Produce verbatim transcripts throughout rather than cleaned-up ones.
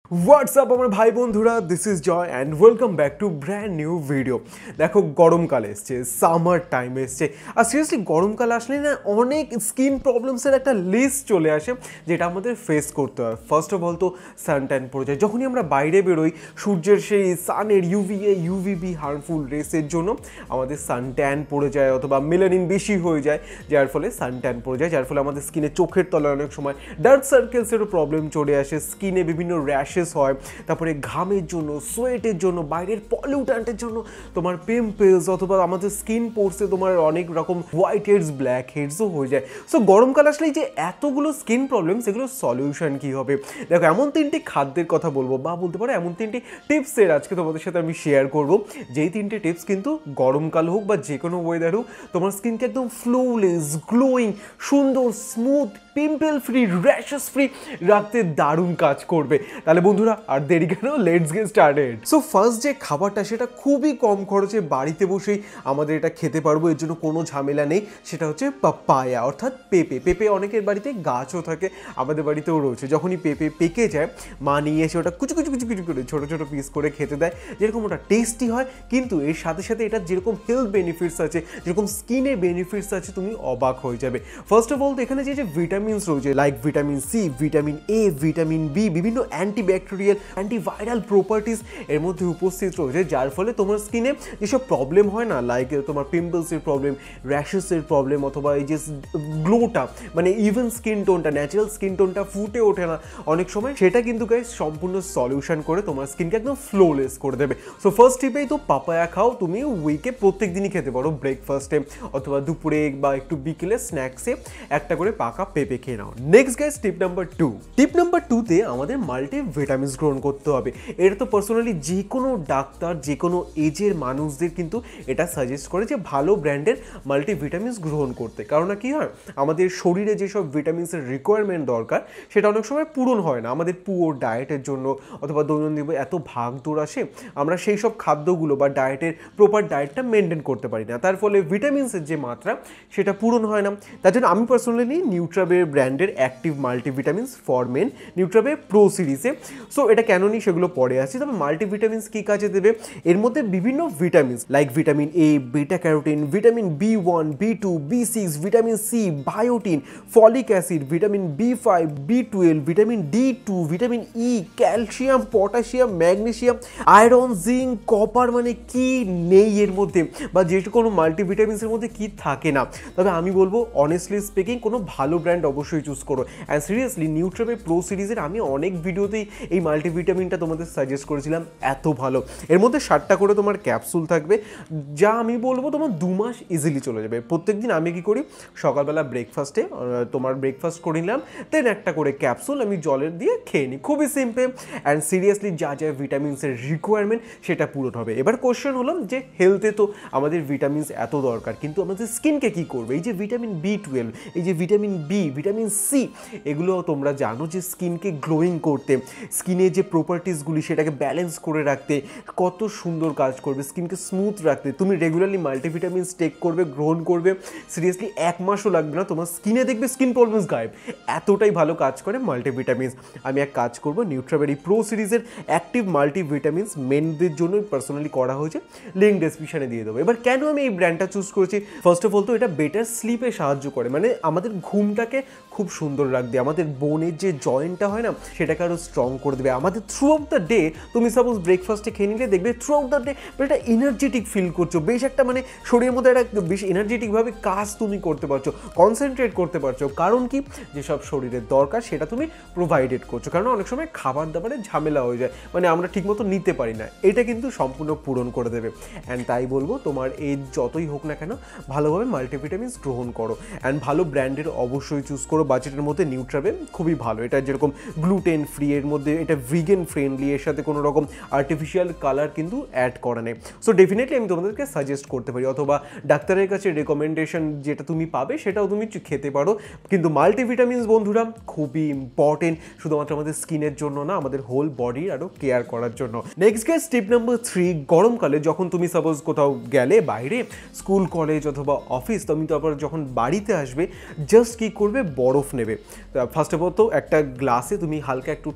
WhatsApp আমার ভাই বন্ধুরা, this is Joy and welcome back to brand new video. দেখো গরমকাল এসছে, সামার টাইম এসছে, আর সিরিয়াসলি গরমকাল আসলে না অনেক স্কিন প্রবলেমসের একটা লিস্ট চলে আসে যেটা আমাদের ফেস করতে হয়। ফার্স্ট অফ অল তো সানট্যান পড়ে যায়, যখনই আমরা বাইরে বেরোই সূর্যের সেই সানের ইউভিএ ইউভিবি হার্মফুল রেসের জন্য আমাদের সানট্যান পড়ে যায় অথবা মেলানিন বেশি হয়ে যায়, যার ফলে সানট্যান পড়ে যায়, যার ফলে আমাদের স্কিনে চোখের তলায় অনেক সময় ডার্ক সার্কেলসেরও প্রবলেম চলে আসে, স্কিনে বিভিন্ন র্যাশ হয়, তারপরে ঘামের জন্য, সোয়েটের জন্য, বাইরের পলিউট্যান্টের জন্য তোমার পিম্পলস অথবা আমাদের স্কিন পোর্সে তোমার অনেক রকম হোয়াইট হেডস ব্ল্যাক হেডসও হয়ে যায়। সো গরমকাল আসলেই যে এতগুলো স্কিন প্রবলেম, সেগুলোর সলিউশন কী হবে? দেখো এমন তিনটি খাদ্যের কথা বলবো, বা বলতে পারো এমন তিনটি টিপসের আজকে তোমাদের সাথে আমি শেয়ার করবো, যেই তিনটে টিপস কিন্তু গরমকাল হোক বা যে কোনো ওয়েদার হোক তোমার স্কিনকে একদম ফ্লোলেস, গ্লোয়িং, সুন্দর, smooth, pimple free, rashes free রাখতে দারুণ কাজ করবে। তাহলে বন্ধুরা আর দেরি কেন, let's get started. So first যে খাবারটা সেটা খুবই কম খরচে বাড়িতে বসেই আমাদের এটা খেতে পারবো, এর জন্য কোনো ঝামেলা নেই, সেটা হচ্ছে পাপায়া অর্থাৎ পেঁপে। পেঁপে অনেকের বাড়িতে গাছও থাকে, আমাদের বাড়িতেও রয়েছে। যখনই পেঁপে পেকে যায় মা নিয়ে এসে ওটা কুচু কুচু কুচু কুচু করে ছোটো ছোটো পিস করে খেতে দেয়, যেরকম ওটা টেস্টি হয়, কিন্তু এর সাথে সাথে এটা যেরকম হেলথ বেনিফিটস আছে, যেরকম স্কিনের বেনিফিটস আছে, তুমি অবাক হয়ে যাবে। ফার্স্ট অফ অল তো এখানে যে যে ভিটামিনস রয়েছে like vitamin C, vitamin A, vitamin B, বিভিন্ন অ্যান্টিব্যাকটেরিয়াল, অ্যান্টিভাইরাল প্রপার্টিস এর মধ্যে উপস্থিত রয়েছে, যার ফলে তোমার স্কিনে যেসব প্রবলেম হয় না, লাইক তোমার পিম্পলসের প্রবলেম, র্যাশেসের প্রবলেম, অথবা এই যে গ্লোটা মানে ইভেন স্কিন টোনটা, ন্যাচারাল স্কিন টোনটা ফুটে ওঠে না অনেক সময়, সেটা কিন্তু গাইস সম্পূর্ণ সলিউশন করে তোমার স্কিনকে একদম ফ্লোলেস করে দেবে। সো ফার্স্ট টিপেই তো পাপায়া খাও, তুমি উইকে প্রত্যেক দিনই খেতে পারো, ব্রেকফাস্টে অথবা দুপুরে বা একটু বিকেলে স্ন্যাক্সে একটা করে পাকা পেঁপে খেয়ে নাও। Next guys tip number two. Tip number টুতে আমাদের মাল্টি ভিটামিনস গ্রহণ করতে হবে। এটা তো পার্সোনালি যে কোনো ডাক্তার, যে কোনো এজের মানুষদের কিন্তু এটা সাজেস্ট করে যে ভালো ব্র্যান্ডের মাল্টি ভিটামিনস গ্রহণ করতে। কারণ কি হয়, আমাদের শরীরে যেসব ভিটামিনসের রিকোয়ারমেন্ট দরকার সেটা অনেক সময় পূরণ হয় না আমাদের পুয়োর ডায়েটের জন্য, অথবা দৈনন্দিন এত ভাগ দৌড় আসে, আমরা সেই সব খাদ্যগুলো বা ডায়েটের প্রপার ডায়েটটা মেনটেন করতে পারি না, তার ফলে ভিটামিনসের যে মাত্রা সেটা পূরণ হয় না। তার জন্য আমি পার্সোনালি নিউট্রাবের ব্র্যান্ডের active multivitamins for men, Nutrabay Pro সিরিজে। সো এটা কেন নিই সেগুলো পরে আসছি, তবে মাল্টিভিটামিনস কী কাজে দেবে, এর মধ্যে বিভিন্ন vitamins like vitamin A, beta carotene, vitamin B one, B two, B six, vitamin C, biotin, folic acid, vitamin B five, B twelve, vitamin D two, vitamin E, calcium, potassium, magnesium, iron, zinc, copper, মানে কি নেই এর মধ্যে, বা যেটা কোনো মাল্টিভিটামিনসের মধ্যে কি থাকে না। তবে আমি বলবো অনেস্টলি স্পিকিং কোনো ভালো ব্র্যান্ড অবশ্যই চুজ করো। অ্যান্ড সিরিয়াসলি নিউট্রাবে প্রো সিরিজের আমি অনেক ভিডিওতেই এই মাল্টিভিটামিনটা তোমাদের সাজেস্ট করেছিলাম, এত ভালো। এর মধ্যে ষাটটা করে তোমার ক্যাপসুল থাকবে, যা আমি বলবো তোমার দু মাস ইজিলি চলে যাবে। প্রত্যেকদিন আমি কি করি, সকালবেলা ব্রেকফাস্টে তোমার ব্রেকফাস্ট করে নিলাম, দেন একটা করে ক্যাপসুল আমি জলের দিয়ে খেয়ে নিই, খুবই সিম্পল। অ্যান্ড সিরিয়াসলি যা যা ভিটামিনসের রিকোয়ারমেন্ট সেটা পূরণ হবে। এবার কোশ্চেন হলো যে হেলথে তো আমাদের ভিটামিনস এত দরকার, কিন্তু আমাদের স্কিনকে কী করবে? এই যে ভিটামিন বি টুয়েলভ, এই যে ভিটামিন বি, ভিটামিন সি, এগুলো তোমরা জানো যে স্কিনকে গ্লোয়িং করতে, স্কিনের যে প্রপার্টিসগুলি সেটাকে ব্যালেন্স করে রাখতে কত সুন্দর কাজ করবে, স্কিনকে স্মুথ রাখতে। তুমি রেগুলারলি মাল্টিভিটামিনস টেক করবে, গ্রহণ করবে, সিরিয়াসলি এক মাসও লাগবে না, তোমার স্কিনে দেখবে স্কিন প্রবলেমস গায়েব, এতটাই ভালো কাজ করে মাল্টিভিটামিনস। আমি এক কাজ করবো, নিউট্রাবেরি প্রো সিরিজের অ্যাক্টিভ মাল্টিভিটামিনস মেনদের জন্যই পার্সোনালি করা হয়েছে, লিঙ্ক ডেসক্রিপশনে দিয়ে দেবো। এবার কেন আমি এই ব্র্যান্ডটা চুজ করেছি, ফার্স্ট অফ অল তো এটা বেটার স্লিপে সাহায্য করে, মানে আমাদের ঘুমটাকে খুব সুন্দর রাখবে, আমাদের বোনের যে জয়েন্টটা হয় না সেটাকে আরও স্ট্রং করে দেবে। আমাদের থ্রু আউট দ্য ডে, তুমি সাপোজ ব্রেকফাস্টে খেয়ে নিলে দেখবে থ্রু আউট দ্য ডে একটা এনার্জেটিক ফিল করছো, বেশ একটা মানে শরীরের মধ্যে একটা বেশ এনার্জেটিকভাবে কাজ তুমি করতে পারছো, কনসেন্ট্রেট করতে পারছো। কারণ কি, যেসব শরীরের দরকার সেটা তুমি প্রোভাইডেড করছো। কারণ অনেক সময় খাবার দাবারে ঝামেলা হয়ে যায়, মানে আমরা ঠিকমতো নিতে পারি না, এটা কিন্তু সম্পূর্ণ পূরণ করে দেবে। অ্যান্ড তাই বলবো তোমার এই যতই হোক না কেন ভালোভাবে মাল্টিভিটামিনস গ্রহণ করো, অ্যান্ড ভালো ব্র্যান্ডের অবশ্যই চুজ করো। বাজেটের মধ্যে নিউট্রাবে খুবই ভালো, এটা যেরকম গ্লুটেন ফ্রি, এর মধ্যে এটা ভিগান ফ্রেন্ডলি, এর সাথে কোনো রকম আর্টিফিশিয়াল কালার কিন্তু অ্যাড করা নেই। সো ডেফিনেটলি আমি তোমাদেরকে সাজেস্ট করতে পারি, অথবা ডাক্তারের কাছে রেকমেন্ডেশন যেটা তুমি পাবে সেটাও তুমি খেতে পারো। কিন্তু মাল্টিভিটামিনস বন্ধুরা খুবই ইম্পর্টেন্ট, শুধুমাত্র আমাদের স্কিনের জন্য না, আমাদের হোল বডির আরও কেয়ার করার জন্য। Next guys tip number three, গরমকালে যখন তুমি সাপোজ কোথাও গেলে বাইরে, স্কুল কলেজ অথবা অফিস, তুমি তারপর যখন বাড়িতে আসবে জাস্ট কি করবে, বরফ নেবে। ফার্স্ট অফ অল তো একটা গ্লাসে তুমি হালকা একটু ঠান্ডা জল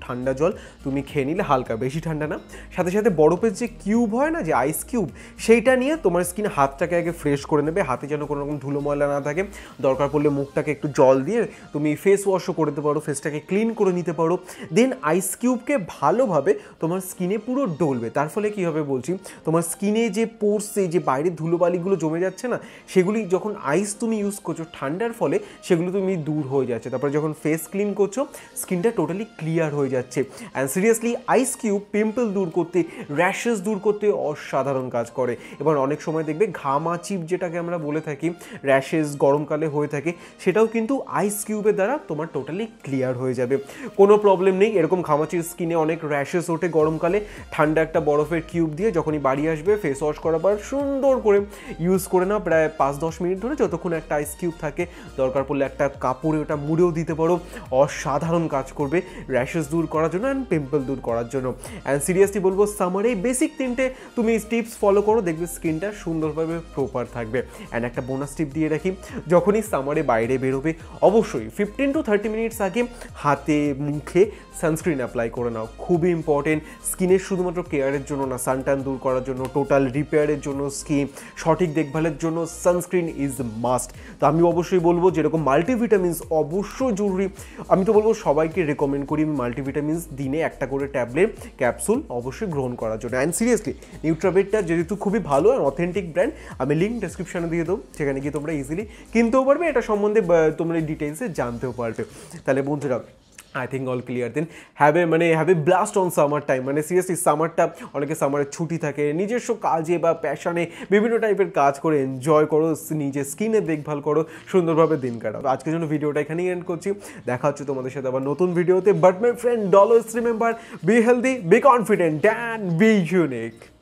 জল তুমি খেয়ে নিলে, হালকা, বেশি ঠান্ডা না। সাথে সাথে বরফের যে কিউব হয় না, যে আইস কিউব, সেইটা নিয়ে তোমার স্কিনে হাতটাকে আগে ফ্রেশ করে নেবে, হাতে যেন কোনো রকম ধুলো ময়লা না থাকে। দরকার পড়লে মুখটাকে একটু জল দিয়ে তুমি ফেস ওয়াশও করে দিতে পারো, ফেসটাকে ক্লিন করে নিতে পারো। দেন আইস কিউবকে ভালোভাবে তোমার স্কিনে পুরো ডলবে। তার ফলে কী হবে বলছি, তোমার স্কিনে যে পোর্সে যে বাইরের ধুলোবালিগুলো জমে যাচ্ছে না, সেগুলি যখন আইস তুমি ইউজ করছো ঠান্ডার ফলে সেগুলো তুমি দূর হয়ে যাচ্ছে। তারপরে যখন ফেস ক্লিন করছো স্কিনটা টোটালি ক্লিয়ার হয়ে যাচ্ছে। And seriously ice cube pimple দূর করতে, র্যাশেস দূর করতে অসাধারণ কাজ করে। এবার অনেক সময় দেখবে ঘামাচিপ যেটাকে আমরা বলে থাকি, র্যাশেস গরমকালে হয়ে থাকে, সেটাও কিন্তু আইস কিউবের দ্বারা তোমার টোটালি ক্লিয়ার হয়ে যাবে, কোনো প্রবলেম নেই। এরকম ঘামাচির স্কিনে অনেক র্যাশেস ওঠে গরমকালে, ঠান্ডা একটা বরফের কিউব দিয়ে যখনই বাড়ি আসবে ফেস ওয়াশ করার পর সুন্দর করে ইউজ করে নাও, প্রায় পাঁচ দশ মিনিট ধরে, যতক্ষণ একটা আইস কিউব থাকে। দরকার পড়লে একটা কাপড়ে ওটা মুড়েও দিতে পারো, অসাধারণ কাজ করবে র্যাশেস দূর করার জন্য অ্যান্ড পিম্পল দূর করার জন্য। অ্যান্ড সিরিয়াসলি বলবো সামারে এই বেসিক তিনটে তুমি টিপস ফলো করো, দেখবে স্কিনটা সুন্দরভাবে প্রপার থাকবে। অ্যান্ড একটা বোনাস টিপ দিয়ে রাখি, যখনই সামারে বাইরে বেরোবে অবশ্যই ফিফটিন টু থার্টি মিনিটস আগে হাতে মুখে সানস্ক্রিন অ্যাপ্লাই করে নাও, খুবই ইম্পর্টেন্ট। স্কিনের শুধুমাত্র কেয়ারের জন্য না, সানট্যান দূর করার জন্য, টোটাল রিপেয়ারের জন্য, স্কিন সঠিক দেখভালের জন্য সানস্ক্রিন ইজ মাস্ট। তো আমি অবশ্যই বলবো যেরকম মাল্টিভিটামিনস অবশ্যই জরুরি, আমি তো বলবো সবাইকে রেকমেন্ড করি আমি মাল্টিভিটামিনস দিনে একটা করে ট্যাবলেট ক্যাপসুল অবশ্যই গ্রহণ করার জন্য। অ্যান্ড সিরিয়াসলি নিউট্রাবেটটা যেহেতু খুবই ভালো আর অথেন্টিক ব্র্যান্ড, আমি লিঙ্ক ডেসক্রিপশনে দিয়ে দেবো, সেখানে গিয়ে তোমরা ইজিলি কিনতেও পারবে, এটা সম্বন্ধে তোমরা ডিটেলসে জানতেও পারবে। তাহলে বন্ধুরা I think all clear. Then have a মানে have a blast on summer time. মানে সিরিয়াসলি সামারটা, অনেকে সামারের ছুটি থাকে, নিজস্ব কাজে বা প্যাশনে বিভিন্ন টাইপের কাজ করে এনজয় করো, নিজের স্কিনের দেখভাল করো, সুন্দরভাবে দিন কাটাও। আজকের জন্য ভিডিওটা এখানেই এন্ড করছি, দেখা হচ্ছে তোমাদের সাথে আবার নতুন ভিডিওতে। But my friend always remember, be healthy, be confident and be unique.